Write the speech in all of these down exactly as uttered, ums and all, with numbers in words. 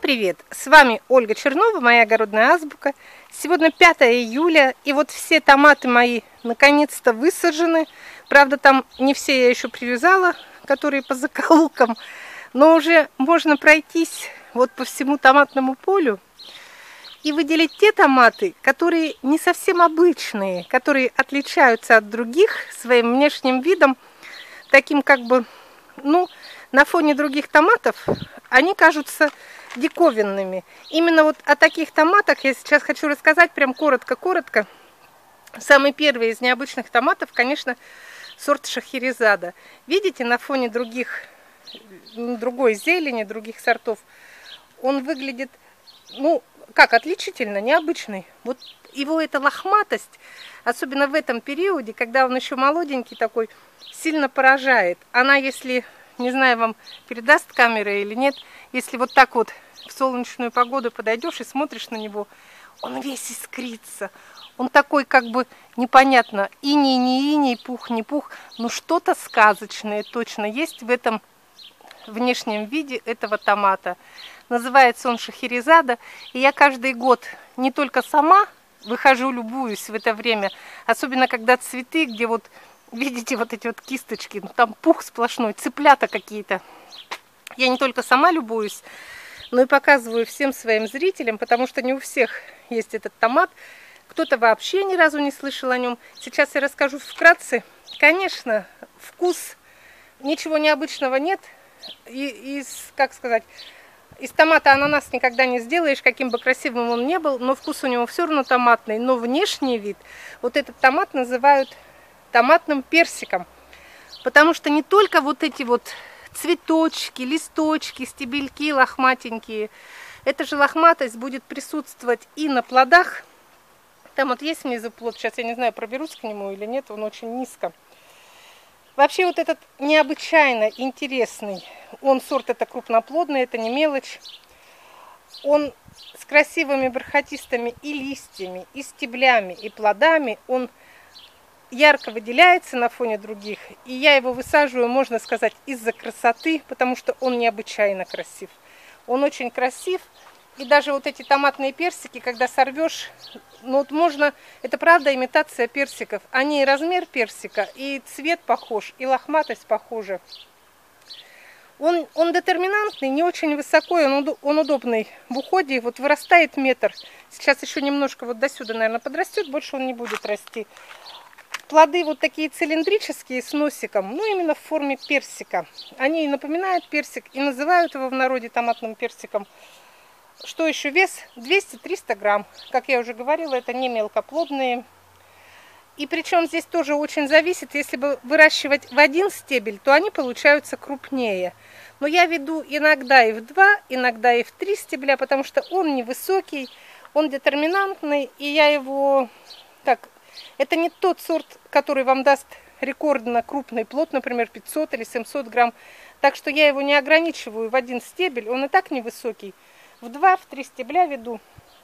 привет! С вами Ольга Чернова, моя огородная азбука. Сегодня пятое июля, и вот все томаты мои наконец-то высажены. Правда, там не все я еще привязала, которые по закоулкам, но уже можно пройтись вот по всему томатному полю и выделить те томаты, которые не совсем обычные, которые отличаются от других своим внешним видом, таким как бы, ну, на фоне других томатов они кажутся диковинными. Именно вот о таких томатах я сейчас хочу рассказать прям коротко-коротко. Самый первый из необычных томатов, конечно, сорт Шахерезада. Видите, на фоне других, другой зелени, других сортов, он выглядит, ну, как отличительно, необычный. Вот его эта лохматость, особенно в этом периоде, когда он еще молоденький такой, сильно поражает. Она, если, не знаю, вам передаст камера или нет, если вот так вот в солнечную погоду подойдешь и смотришь на него, он весь искрится. Он такой, как бы, непонятно, иней, не иней, пух, не пух, но что-то сказочное точно есть в этом внешнем виде этого томата. Называется он Шахерезада, и я каждый год не только сама выхожу, любуюсь в это время, особенно когда цветы, где вот, видите, вот эти вот кисточки, ну, там пух сплошной, цыплята какие-то. Я не только сама любуюсь, но и показываю всем своим зрителям, потому что не у всех есть этот томат. Кто-то вообще ни разу не слышал о нем. Сейчас я расскажу вкратце. Конечно, вкус, ничего необычного нет. И, из, как сказать, из томата ананас никогда не сделаешь, каким бы красивым он ни был, но вкус у него все равно томатный. Но внешний вид, вот этот томат называют томатным персиком. Потому что не только вот эти вот цветочки, листочки, стебельки лохматенькие. Эта же лохматость будет присутствовать и на плодах. Там вот есть внизу плод, сейчас я не знаю, проберусь к нему или нет, он очень низко. Вообще вот этот необычайно интересный, он сорт это крупноплодный, это не мелочь. Он с красивыми бархатистыми и листьями, и стеблями, и плодами, он ярко выделяется на фоне других, и я его высаживаю, можно сказать, из-за красоты, потому что он необычайно красив. Он очень красив, и даже вот эти томатные персики, когда сорвешь, ну вот можно, это правда имитация персиков, они и размер персика, и цвет похож, и лохматость похожа. Он, он детерминантный, не очень высокой, он, он удобный в уходе, вот вырастает метр. Сейчас еще немножко вот до сюда, наверное, подрастет, больше он не будет расти. Плоды вот такие цилиндрические с носиком, ну именно в форме персика. Они напоминают персик и называют его в народе томатным персиком. Что еще вес? двести-триста грамм. Как я уже говорила, это не мелкоплодные. И причем здесь тоже очень зависит, если бы выращивать в один стебель, то они получаются крупнее. Но я веду иногда и в два, иногда и в три стебля, потому что он невысокий, он детерминантный, и я его так... Это не тот сорт, который вам даст рекордно крупный плод, например, пятьсот или семьсот грамм. Так что я его не ограничиваю в один стебель, он и так невысокий. В два, в три стебля веду.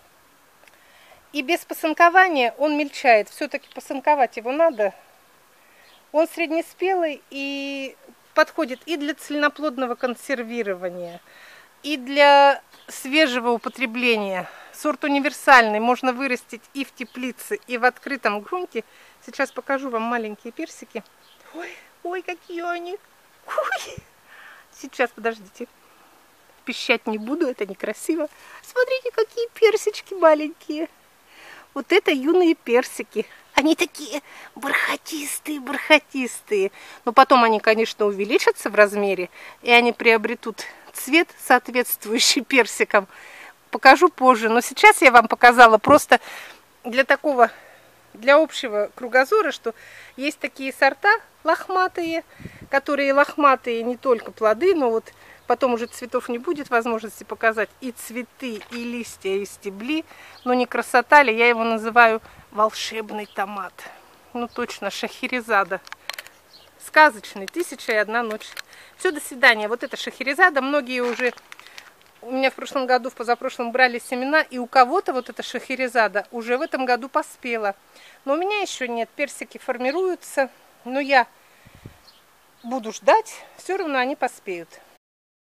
И без посынкования он мельчает. Все-таки посынковать его надо. Он среднеспелый и подходит и для цельноплодного консервирования, и для свежего употребления. Сорт универсальный, можно вырастить и в теплице, и в открытом грунте. Сейчас покажу вам маленькие персики. Ой, ой, какие они! Ой. Сейчас, подождите. Пищать не буду, это некрасиво. Смотрите, какие персички маленькие. Вот это юные персики. Они такие бархатистые, бархатистые. Но потом они, конечно, увеличатся в размере, и они приобретут цвет, соответствующий персикам. Покажу позже, но сейчас я вам показала просто для такого, для общего кругозора, что есть такие сорта лохматые, которые лохматые не только плоды, но вот потом уже цветов не будет возможности показать и цветы, и листья, и стебли, но не красота ли, я его называю волшебный томат. Ну точно, Шахерезада. Сказочный, тысяча и одна ночь. Все, до свидания. Вот это Шахерезада, многие уже... У меня в прошлом году, в позапрошлом брали семена, и у кого-то вот эта Шахерезада уже в этом году поспела. Но у меня еще нет, персики формируются, но я буду ждать, все равно они поспеют.